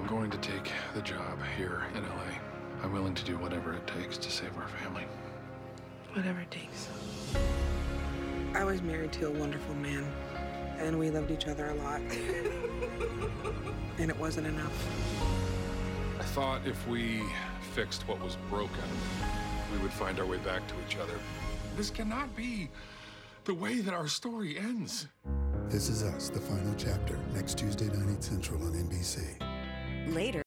going to take the job here in LA. I'm willing to do whatever it takes to save our family. Whatever it takes. I was married to a wonderful man, and we loved each other a lot. And it wasn't enough. I thought if we fixed what was broken, we would find our way back to each other. This cannot be the way that our story ends. This Is Us, the final chapter, next Tuesday night, 8 Central on NBC. Later.